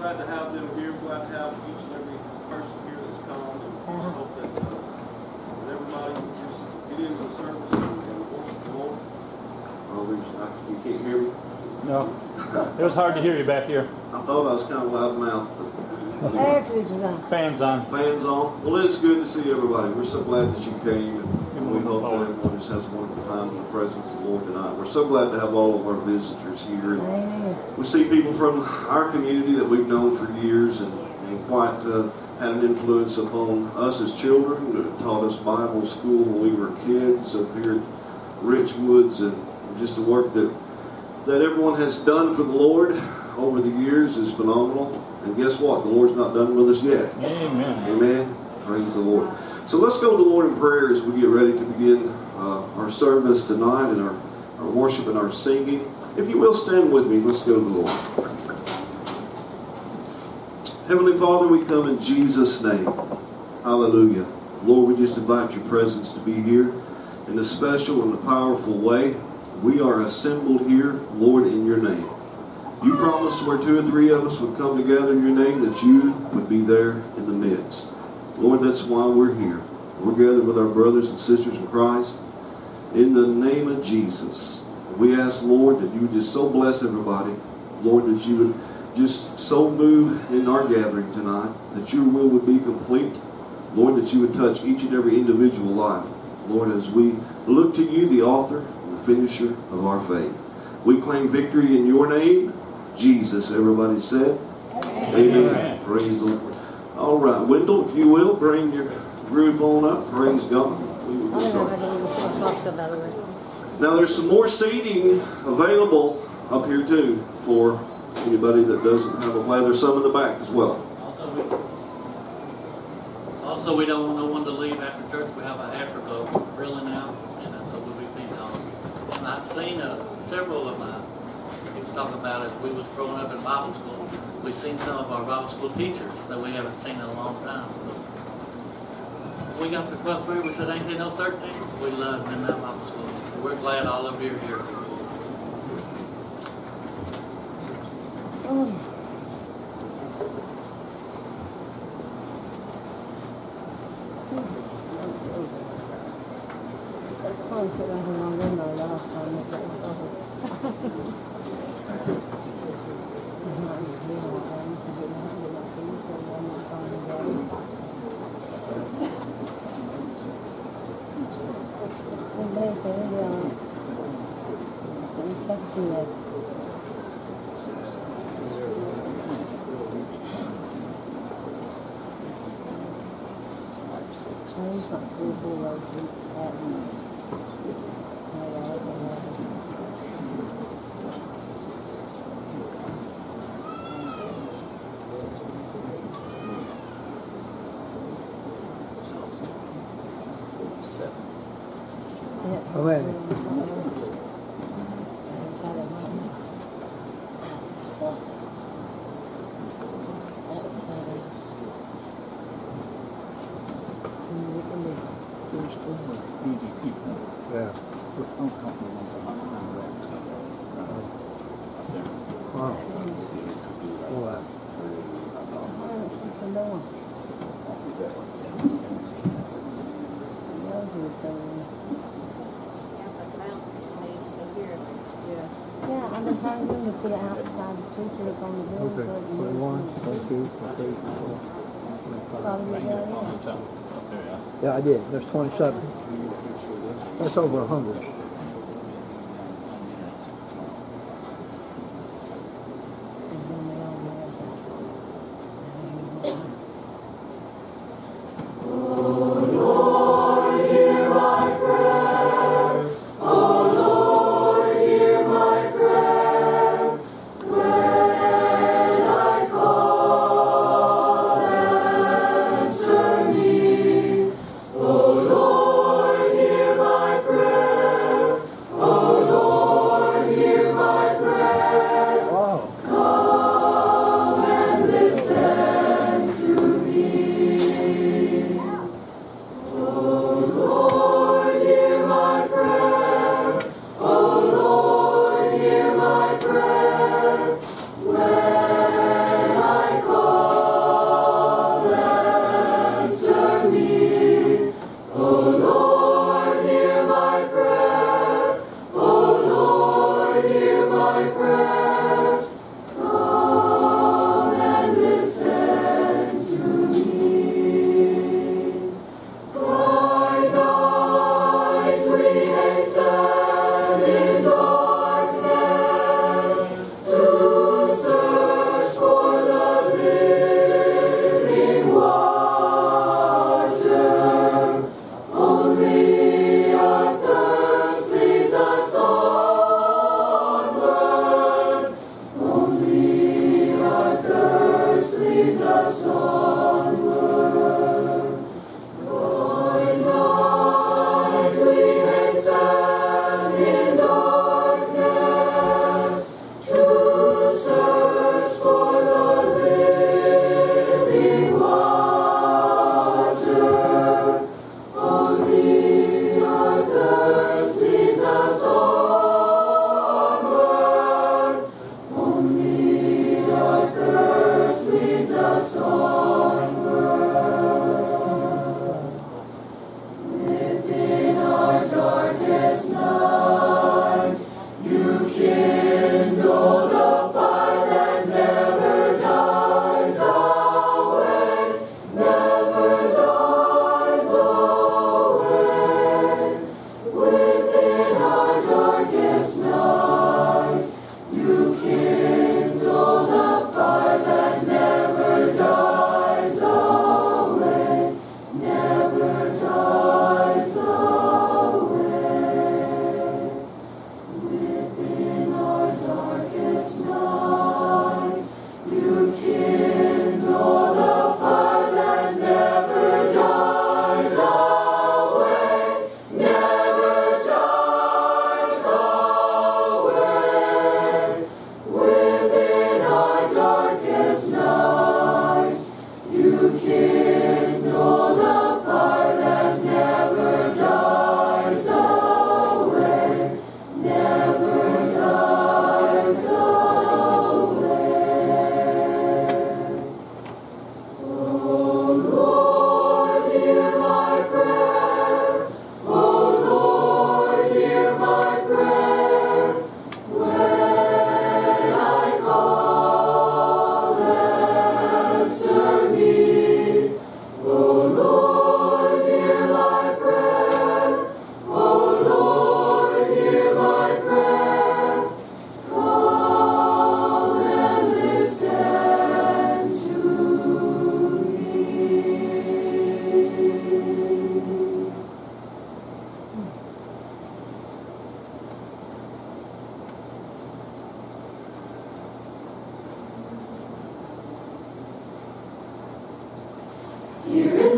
glad to have them here. Glad to have each and every person here that's come. And just hope that everybody can just get into the service and worship the Lord. You can't hear me? No. It was hard to hear you back here. I thought I was kind of loud mouthed. Fans on. Fans on. Well, it's good to see everybody. We're so glad that you came, and we hope that everyone just has a wonderful time in the presence of the Lord tonight. We're so glad to have all of our visitors here. And we see people from our community that we've known for years and quite had an influence upon us as children, taught us Bible school when we were kids up here at Richwoods, and just the work that everyone has done for the Lord over the years is phenomenal. And guess what? The Lord's not done with us yet. Amen. Amen. Praise the Lord. So let's go to the Lord in prayer as we get ready to begin our service tonight and our worship and our singing. If you will, stand with me. Let's go to the Lord. Heavenly Father, we come in Jesus' name. Hallelujah. Lord, we just invite your presence to be here in a special and a powerful way. We are assembled here, Lord, in your name. You promised where 2 or 3 of us would come together in your name that you would be there in the midst. Lord, that's why we're here. We're gathered with our brothers and sisters in Christ in the name of Jesus. We ask, Lord, that you would just so bless everybody. Lord, that you would just so move in our gathering tonight, that your will would be complete. Lord, that you would touch each and every individual life. Lord, as we look to you, the author and the finisher of our faith. We claim victory in your name, Jesus. Everybody said, Amen. Praise the Lord. All right, Wendell, if you will, bring your group on up. Praise God. We will get started. Now, there's some more seating available up here, too, for anybody that doesn't have a place. There's some in the back as well. Also, we don't want no one to leave after church. We have an afterglow grilling out, and so we'll be feeding on them. And I've seen several of my, he was talking about as we was growing up in Bible school, we've seen some of our Bible school teachers that we haven't seen in a long time. So we got to 12th period, we said, ain't there no 13? We love them in that Bible school. So we're glad all of you are here. Yeah, I did. There's 27. That's over 100. Oh Lord, hear my prayer.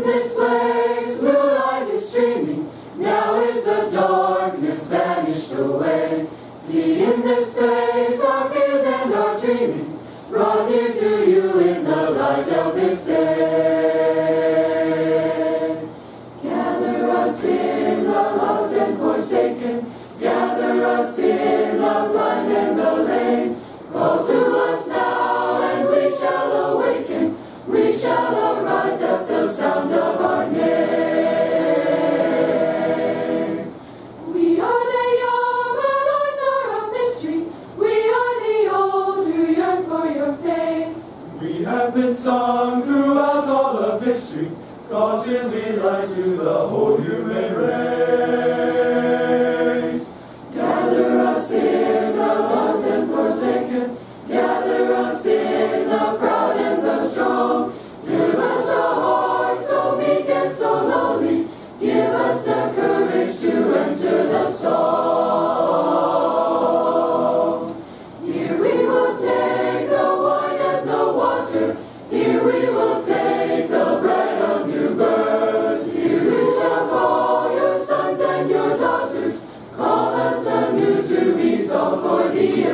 this place, new light is streaming. Now is the darkness vanished away. See in this place our fears and our dreamings, brought here to you in the light of this day. Gather us in the lost and forsaken, gather us in the blind and the lame. Call to us now and we shall awaken, we shall arise at the sound of our name. We are the young, our lives are a mystery, we are the old who yearn for your face. We have been sung throughout all of history, called to be light to the whole human race. Gather us in the lost and forsaken, gather us in the proud and the strong. Give us a heart so meek and so lowly, give us the courage to enter the song. Here we will take the wine and the water, here we will take the bread of new birth. Here we shall call your sons and your daughters, call us anew to be salt for the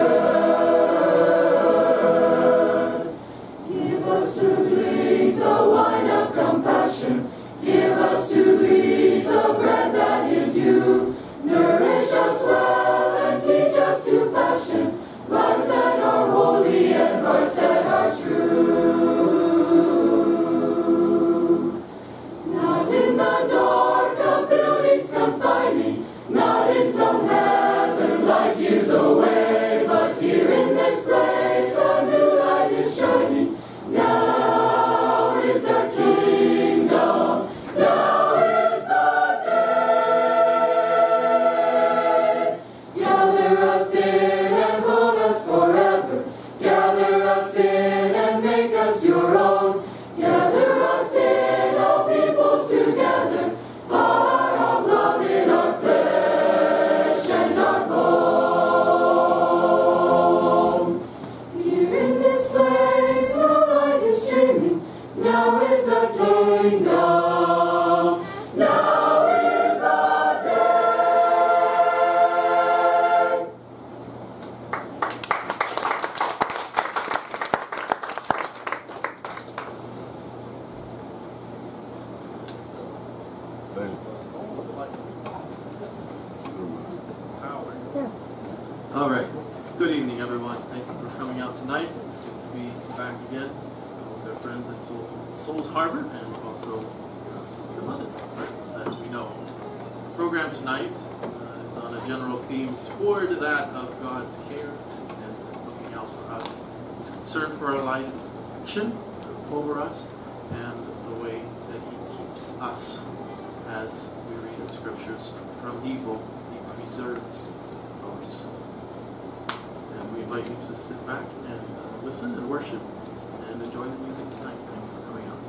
earth. Give us to drink the wine of compassion, give us to eat the bread that is you. Nourish us well and teach us to fashion lives that are holy and hearts that are true. Not in the dark of buildings confining, not in some heaven light years away, but here in this place a new light is shining. Now is the kingdom, now is the day. Gather us in and hold us forever, gather us in and make us your own. Gather us in, all peoples together, far of love in our flesh and our bone. Here in this place, no light is streaming. Now is the kingdom. Now is the day. All right. Good evening, everyone. Thank you for coming out tonight. It's good to be back again with our friends at Souls Harbor and also some other friends that we know. The program tonight is on a general theme toward that of God's care and looking out for us. His concern for our life, action over us, and the way that He keeps us as we read in Scriptures from evil. He preserves our soul. And we invite you to sit back and listen and worship and enjoy the music tonight. Thanks for coming out.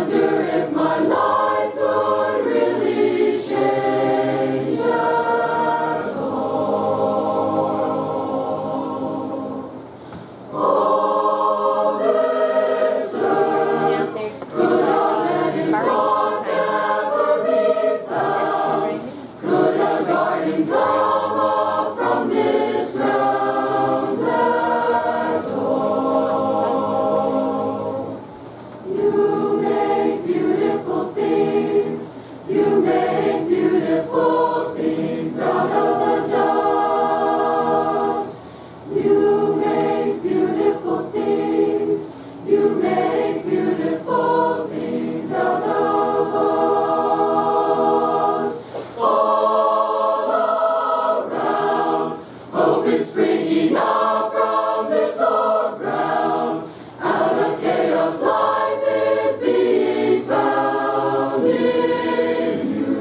wonder if my life could really change at all. All this earth could not let its lost ever be found. Could a garden come up from this ground at all? You make beautiful things. You make beautiful things out of the dust. You make beautiful things. You make beautiful things out of us. All around, hope is springing up from this old ground. Out of chaos, life is being found in you.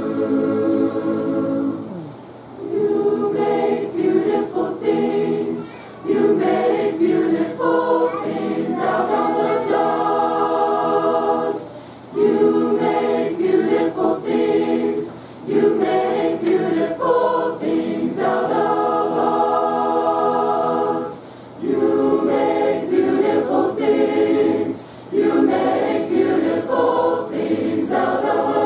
You make beautiful things. You make beautiful things out of the dust. You make beautiful things. You make beautiful things out of us. You make beautiful things. You make beautiful things out of the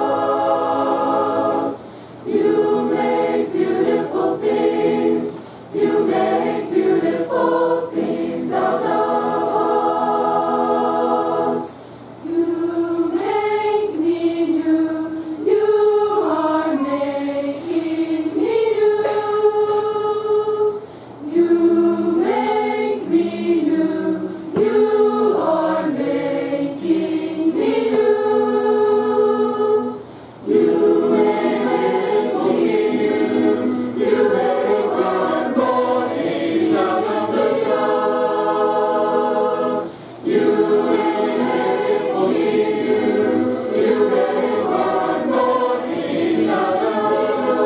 dust. You make beautiful things. You make beautiful things out of us. You make me new. You are making me new. You make me new. You are making me new. You make me new. You make our bodies out of the dust. You make me new. You make our bodies out of the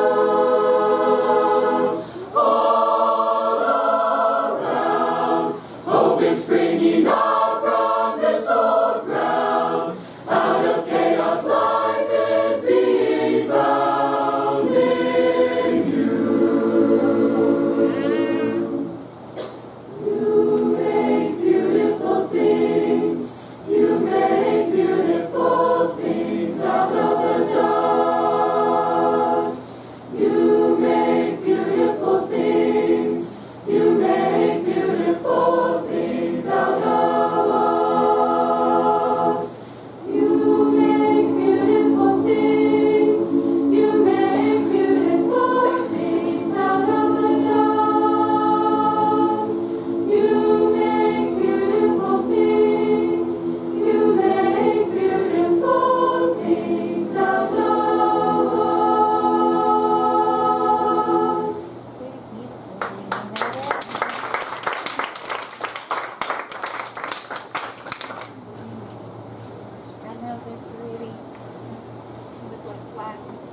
dust. All around, hope is springing up from this old ground. Out of chaos, life is being found in you. You make beautiful things. You make beautiful things out of the dust. You make beautiful things. You make beautiful things out of us. You make beautiful things. You make beautiful things out of the dust. You make beautiful things. You make beautiful things out of us. I know they're pretty. Look like flowers.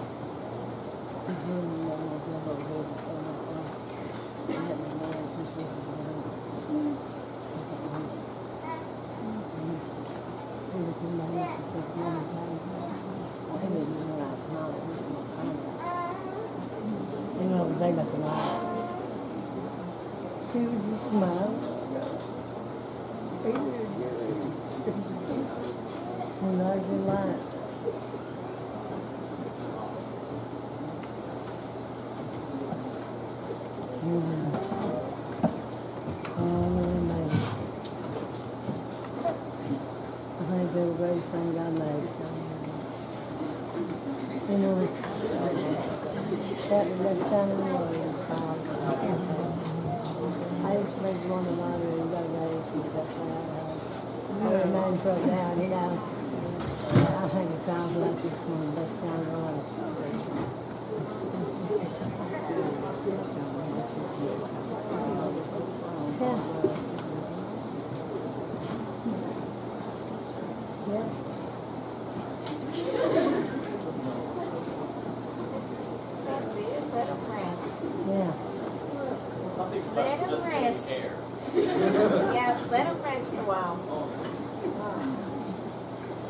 They look alive. Dude, you smile. And there's your light. I think they're the greatest thing God made. You know, that was that time of the morning. I used to make one of mine and got raised and that's why I was 9 foot down, you know. I think it sounds like this one, that sounds right. Yeah. Yeah. That's it. Let them rest. Yeah. Let them rest. Yeah, let them rest a while.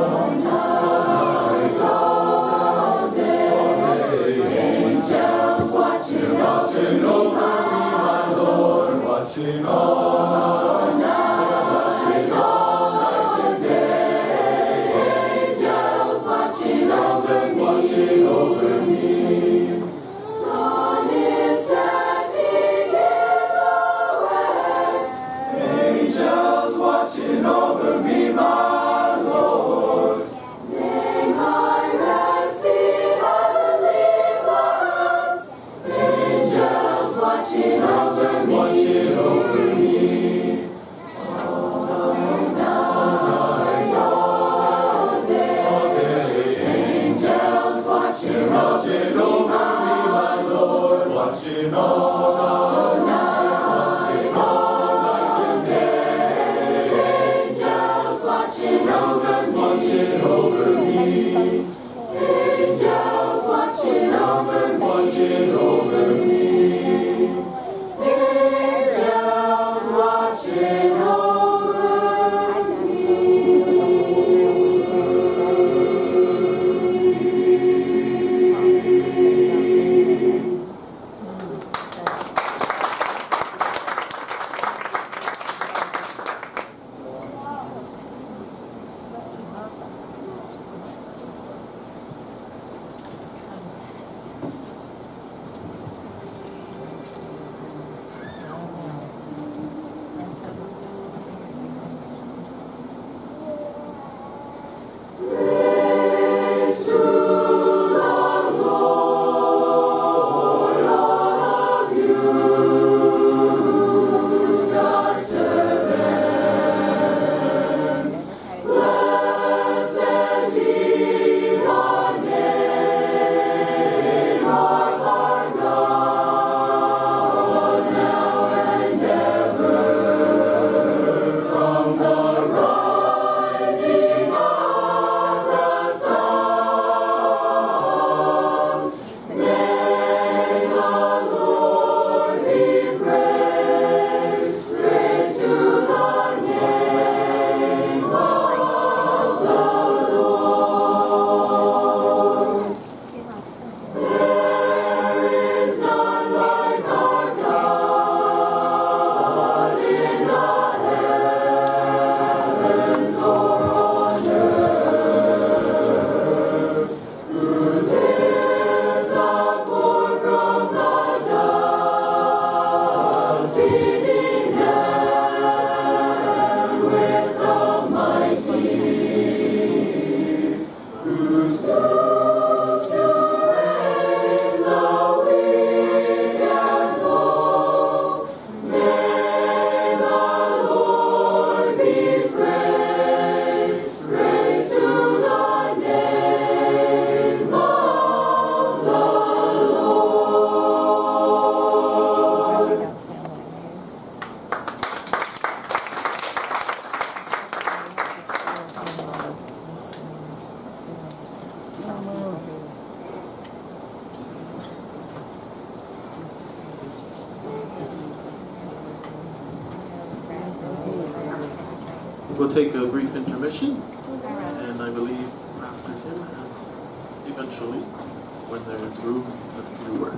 We'll take a brief intermission, and I believe Pastor Tim has eventually, when there is room, a few words.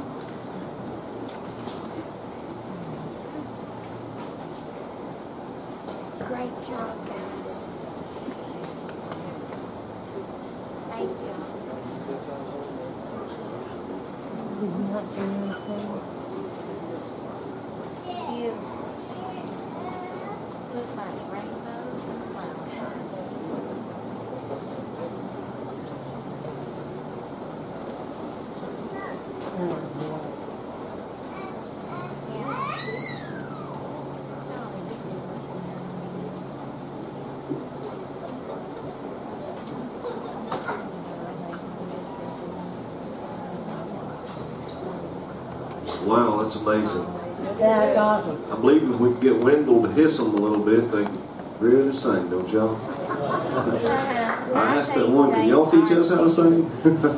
Great job, guys. Thank you. Did you not do anything? Beautiful sand. Look like rainbows and flowers. Wow, that's amazing. Yeah, that's awesome. I believe if we could get Wendell to hiss them a little bit, they could really sing, don't y'all? I asked that one, can y'all teach us how to sing?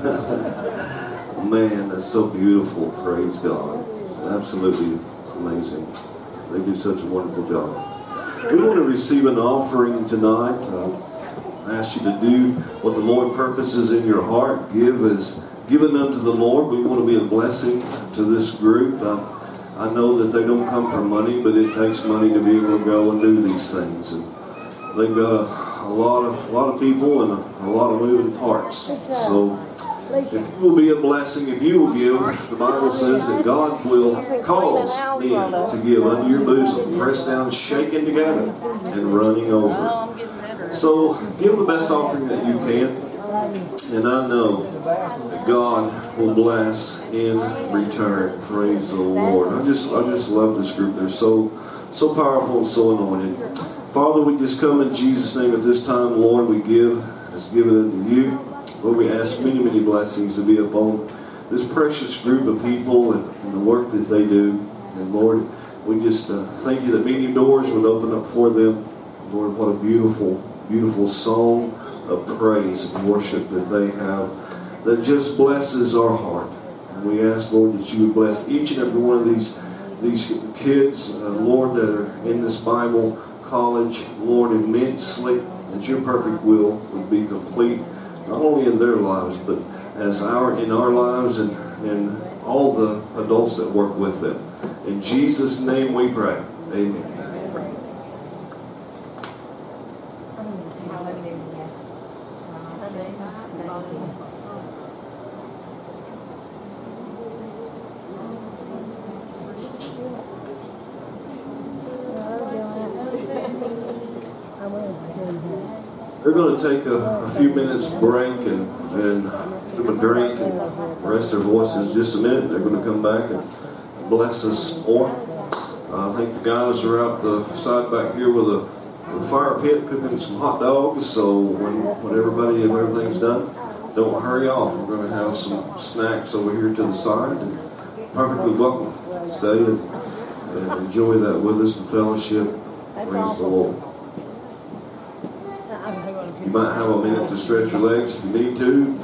Man, that's so beautiful. Praise God. Absolutely amazing. They do such a wonderful job. We want to receive an offering tonight. I ask you to do what the Lord purposes in your heart. Give as given unto the Lord. We want to be a blessing to this group. I know that they don't come for money, but it takes money to be able to go and do these things. And they've got a lot of people and a lot of moving parts. So if you will be a blessing, if you will give, the Bible says that God will cause men to give unto your bosom, pressed down, shaken together, and running over. So give the best offering that you can. And I know that God will bless in return. Praise the Lord. I just love this group. They're so powerful and so anointed. Father, we just come in Jesus' name at this time. Lord, we give as given unto you. Lord, we ask many, many blessings to be upon this precious group of people and the work that they do. And Lord, we just thank you that many doors would open up for them. Lord, what a beautiful, beautiful song of praise and worship that they have that just blesses our heart. And we ask, Lord, that you would bless each and every one of these kids, Lord, that are in this Bible college, Lord, immensely, that your perfect will would be complete, not only in their lives, but in our lives and all the adults that work with them. In Jesus' name we pray. Amen. We're going to take a few minutes break and give them a drink and rest their voices just a minute. They're going to come back and bless us more. I think the guys are out the side back here with a fire pit cooking some hot dogs. So when everything's done, don't hurry off. We're going to have some snacks over here to the side. And perfectly welcome. Stay and enjoy that with us in fellowship. Praise the Lord. You might have a minute to stretch your legs if you need to.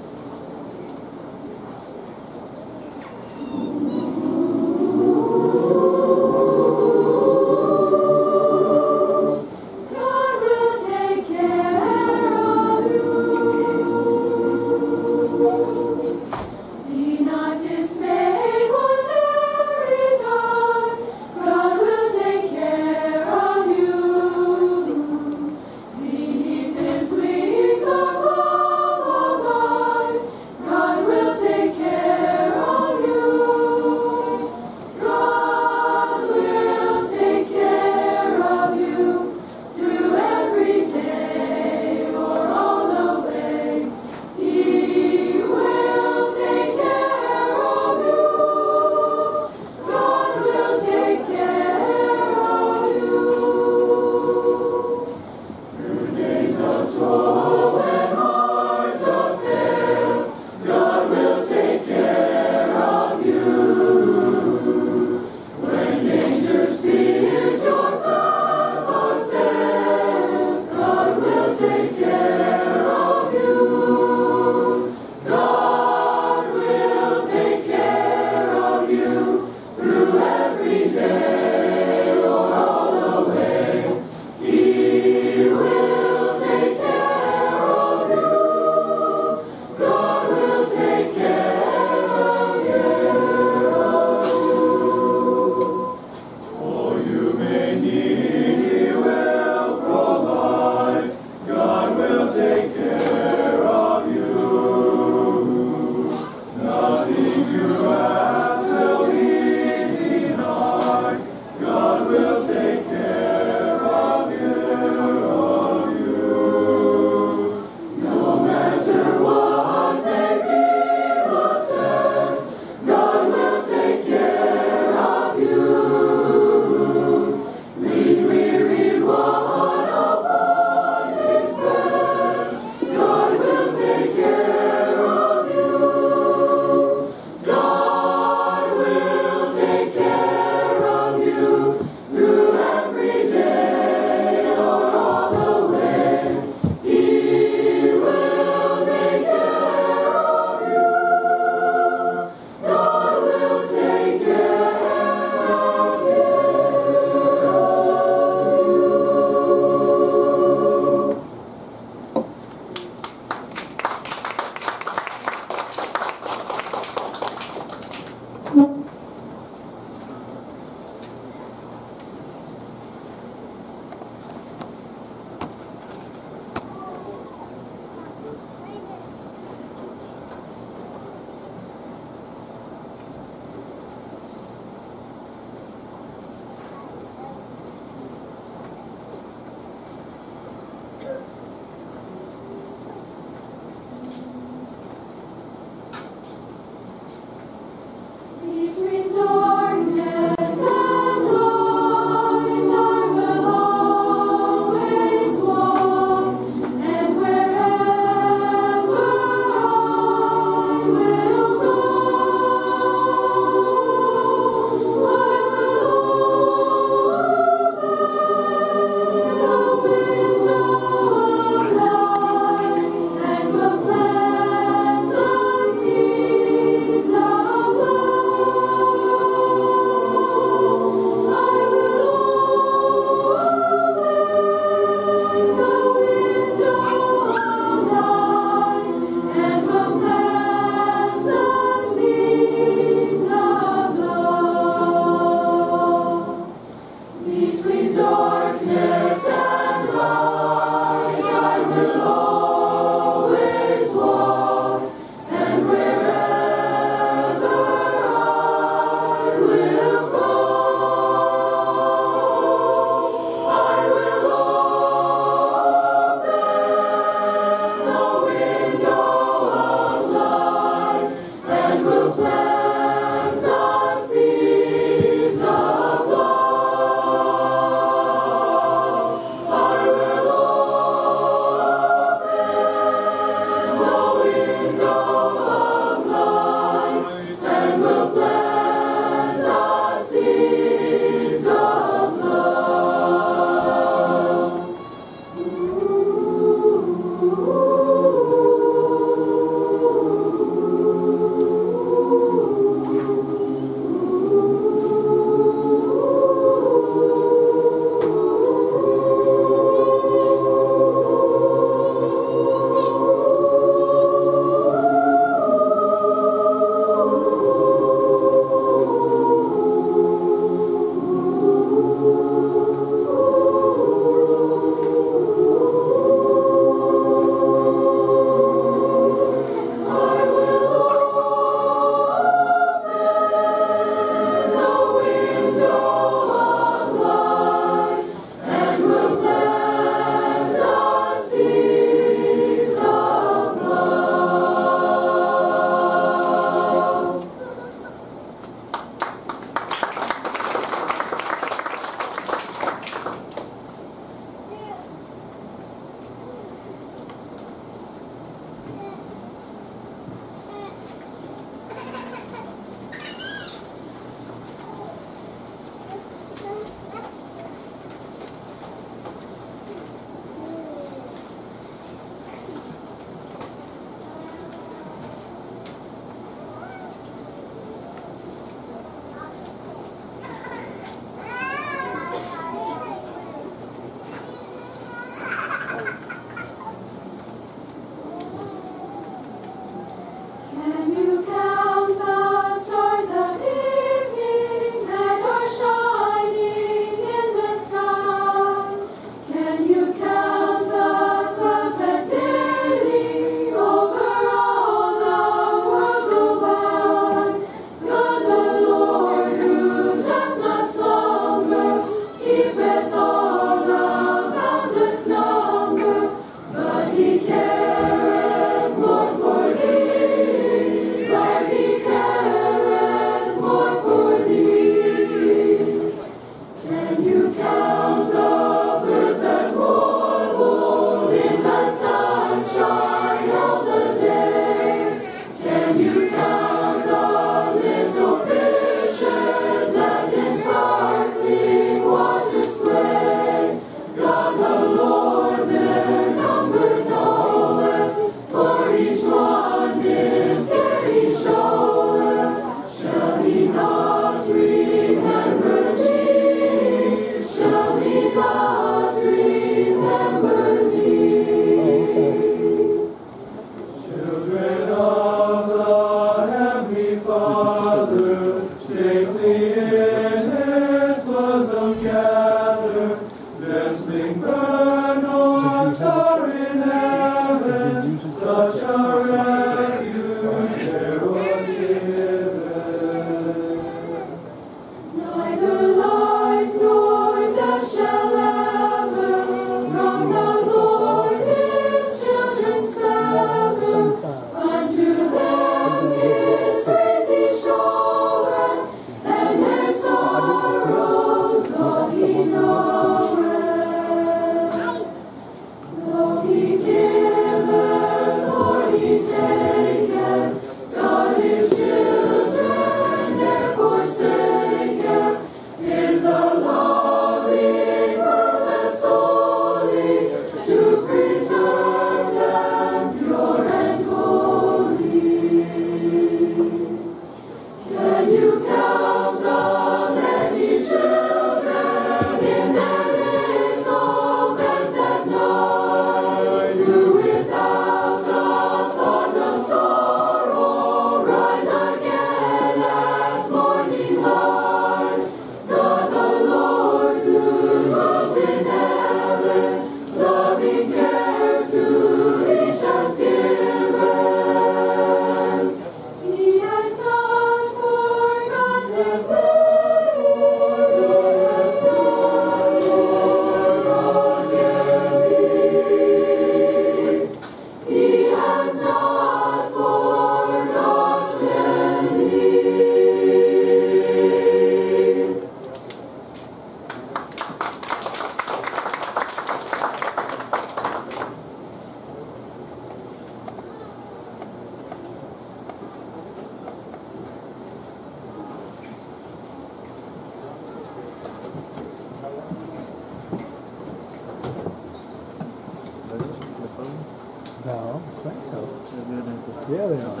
No, I think so. Yeah, they are.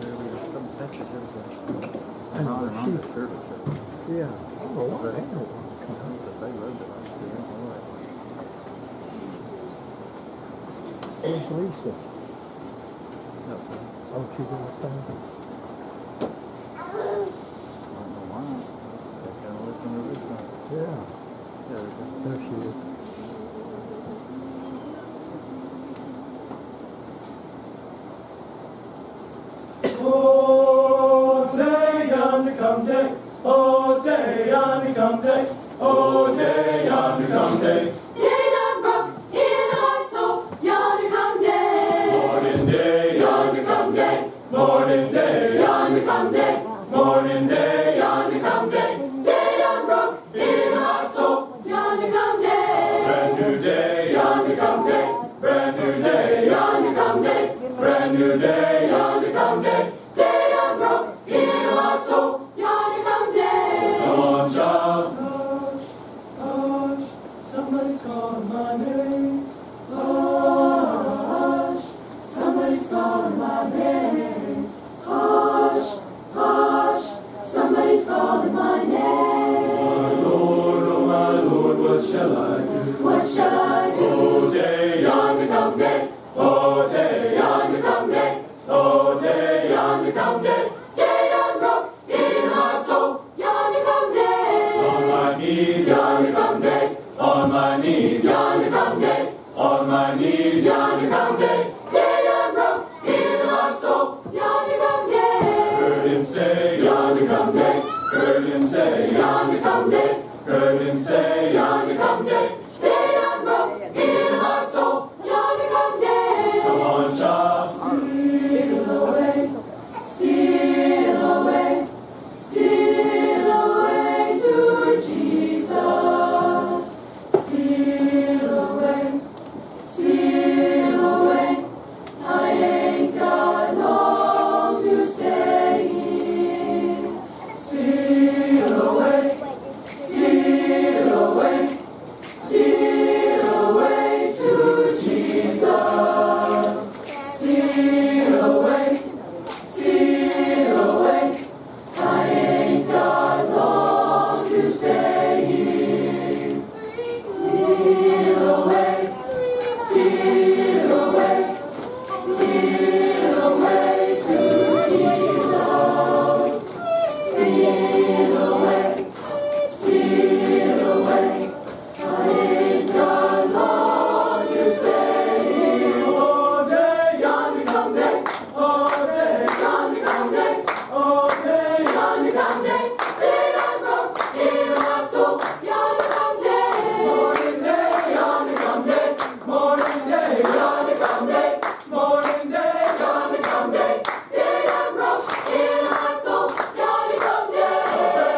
Yeah. Oh, what? They don't want to come. Where's Lisa? Oh, she's in the same. Yeah. There she is. Oh, day on the come day. Oh, day on the come day. Oh, day on the come day. Day that broke in our soul, yonder come day. Morning day, yonder come day. Morning day, Yonder come day. morning day, Yonder come day. Day that broke in our soul, yonder come day. brand new day, Yonder come day. brand new day, Yonder come day. brand new day. Yonder come day. Day that broke in our soul, yonder come day. Come on, child. Hush, hush, somebody's calling my name. Hush, somebody's calling my name. Hush, hush, somebody's calling my name. Oh my Lord, what shall I do? What shall I do? Oh, day, Yonder come day. oh, day, Yonder come day. oh, day. Yonder come day. Day that broke in my soul. Yonder come day. On my knees, Yonder come day. on my knees, Yonder come day. on my knees. Yonder come day. Day that broke in my soul. Yonder come day. Heard him say, Yonder come day. heard him say, Yonder come day. heard him say, Yonder come day. Day that broke in my soul. Yonder come day. come on, child. Steal away, steal away, steal away to Jesus. Steal away, steal away. I ain't got long to stay here. Steal away, steal away, steal away to Jesus. Steal away, steal away. I ain't got long to stay here. Steal away, steal away, steal away to Jesus. Steal away, steal away. I ain't got long to stay here. All day, Yonder come day, all day, yonder come day, all day. yonder come day. Day that broke in my soul, yonder come day. Morning day, Yonder come day, morning day, yonder come day, morning day. yonder come day. Day that broke in my soul, yonder come day.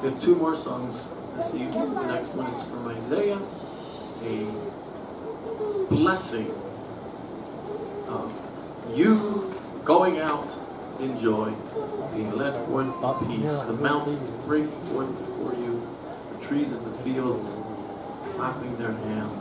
We have two more songs this evening. The next one is from Isaiah, a blessing of you going out in joy, being led forth in peace. The mountains break forth before you, the trees in the fields clapping their hands.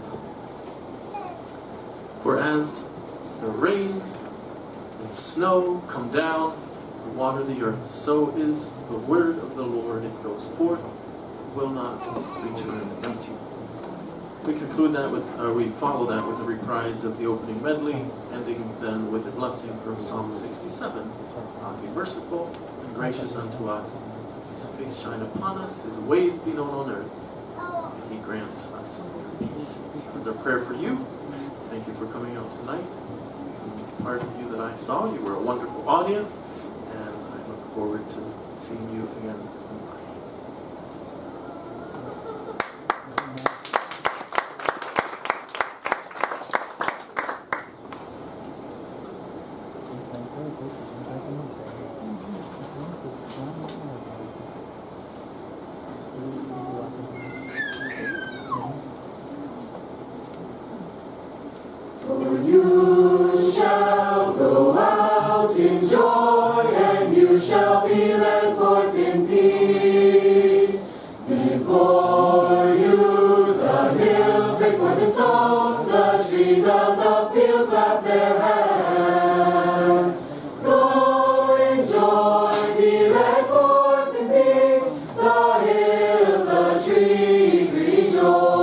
For as the rain and snow come down to water the earth, so is the word of the Lord. It goes forth, will not return empty. We conclude that with, we follow that with a reprise of the opening medley, ending then with a blessing from Psalm 67. God be merciful and gracious unto us. His face shine upon us, his ways be known on earth, and he grants us peace. This is our prayer for you. Thank you for coming out tonight. And part of you that I saw, you were a wonderful audience, and I look forward to seeing you again. For you shall go out in joy, and you shall be led forth in peace. Before you the hills break forth in song, the trees of the field clap their hands. Go in joy, be led forth in peace, the hills, the trees rejoice.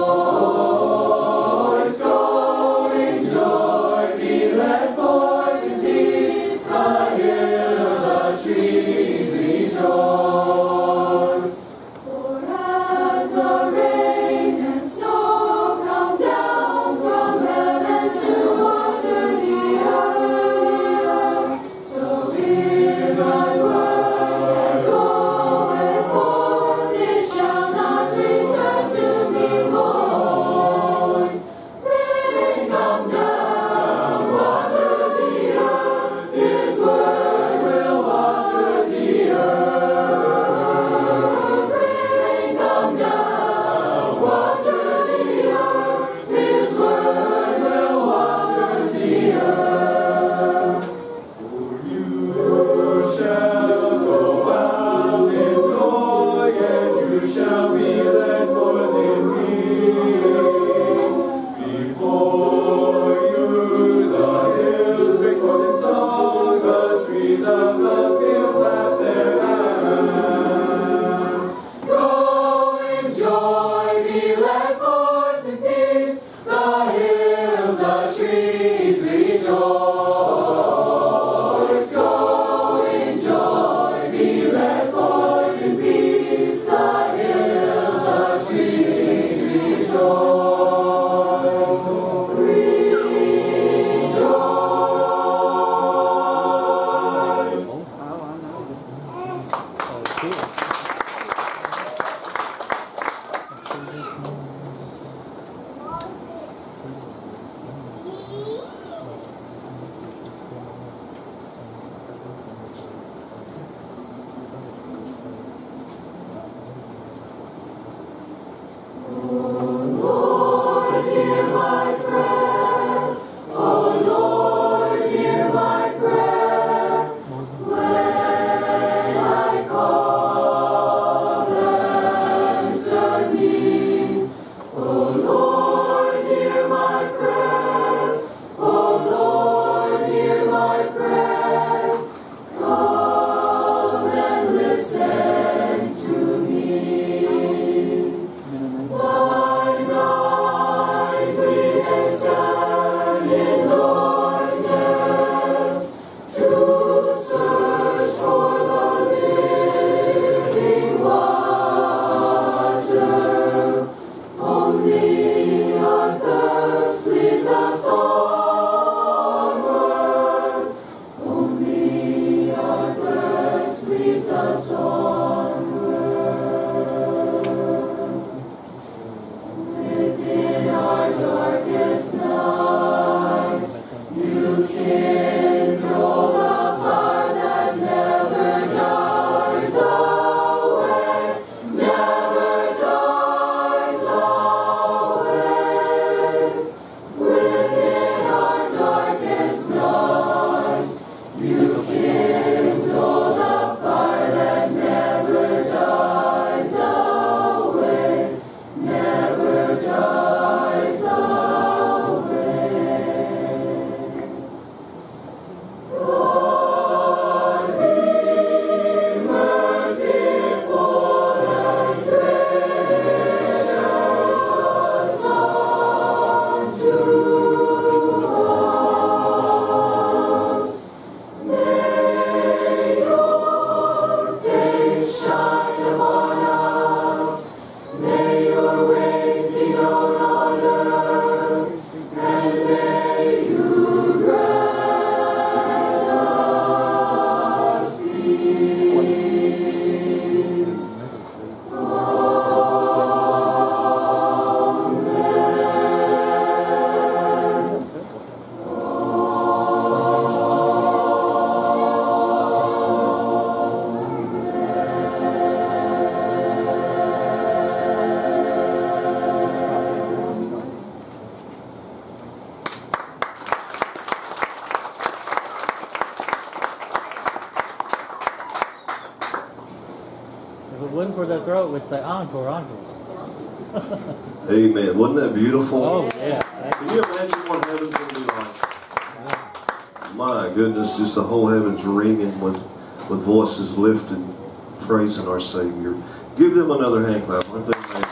wasn't for the throat, we'd say encore, encore. Amen. Wasn't that beautiful? Oh, yeah. Can you imagine what heaven's going to be like? My goodness, just the whole heavens ringing with voices lifted, praising our Savior. Give them another hand clap. Aren't they amazing?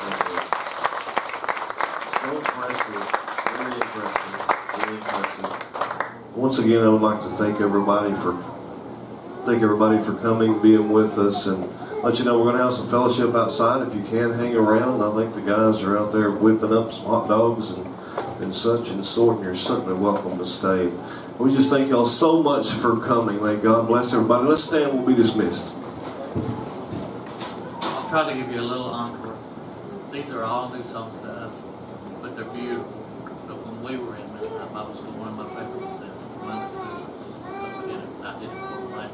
So impressive. Very impressive. Very impressive. Once again, I would like to thank everybody for coming, being with us, and let you know we're going to have some fellowship outside. If you can, hang around. I think the guys are out there whipping up some hot dogs and such and sort, and you're certainly welcome to stay. We just thank y'all so much for coming. May God bless everybody. Let's stand. We'll be dismissed. I'll try to give you a little encore. These are all new songs to us, but they're beautiful. But when we were in Bible school, one of my favorites is Minus Two. I did it for last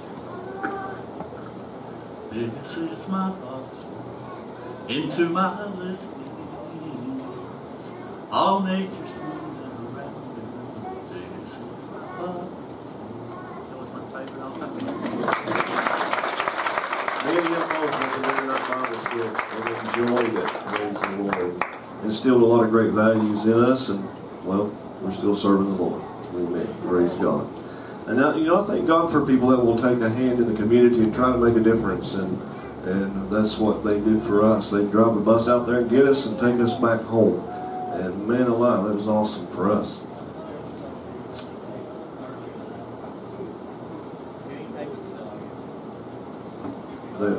year. This is my thoughts into my listenings. All nature sings around me. This is my thoughts. That was my favorite all time. Many of them folks that are in our Bible school have enjoyed it, praise the Lord. Instilled a lot of great values in us, and, well, we're still serving the Lord. Amen. Praise God. And now, I thank God for people that will take a hand in the community and try to make a difference, and that's what they did for us. They drive a bus out there and get us and take us back home. And man alive, that was awesome for us. Yeah.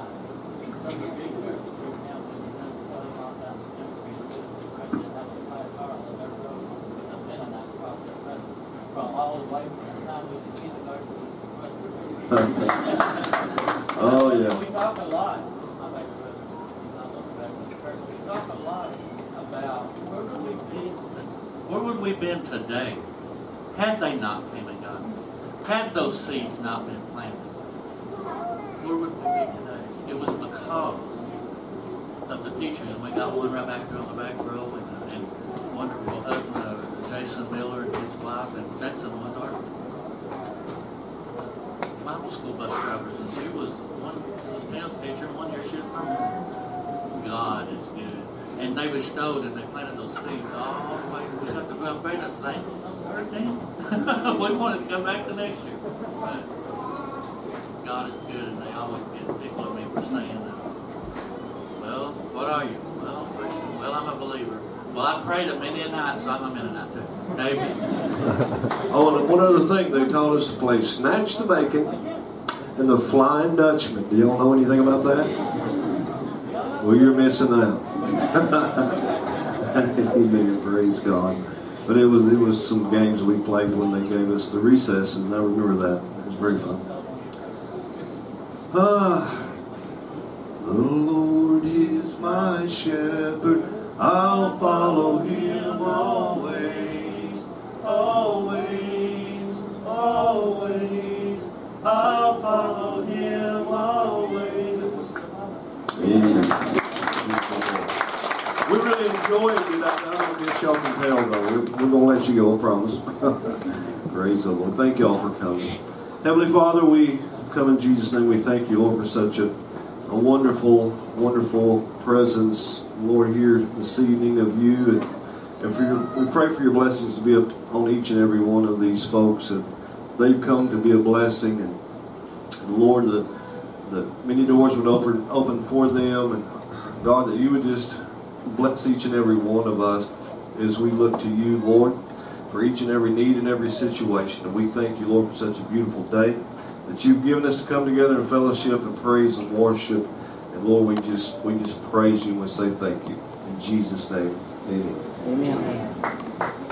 Oh, yeah. We talk a lot. We talk a lot about where would we been today had they not came and got us? Had those seeds not been planted? Where would we be today? It was because of the teachers. And we got one right back there on the back row, and wonderful husband, Jason Miller, and his wife, and Jason was our Bible school bus drivers, and she was Tim's teacher. One year she was God is good. And they bestowed and they planted those seeds all the way. We got to go and pray this thing. We wanted to come back the next year. But God is good, and they always get tickled at me for saying that. Well, what are you? Well, I'm Christian. Well, I'm a believer. Well, I prayed at many a night, so I'm a Mennonite too. Amen. Oh, and one other thing, they taught us to play Snatch the Bacon and the Flying Dutchman. Do y'all know anything about that? Well, you're missing out. Amen. Praise God. But it was some games we played when they gave us the recess, and I remember that. It was very fun. The Lord is my shepherd. I'll follow him always, always, always. I'll follow him always. Amen. We really enjoyed it. I don't guess y'all can tell, though. We're going to let you go, I promise. Praise the Lord. Thank y'all for coming. Heavenly Father, we come in Jesus' name. We thank you, Lord, for such a wonderful, wonderful presence, Lord, here this evening of you. And we pray for your blessings to be on each and every one of these folks. And they've come to be a blessing. And Lord, that many doors would open for them. And God, that you would just bless each and every one of us as we look to you, Lord, for each and every need and every situation. And we thank you, Lord, for such a beautiful day that you've given us to come together in fellowship and praise and worship. And Lord, we just praise you and we say thank you. In Jesus' name, amen. Amen.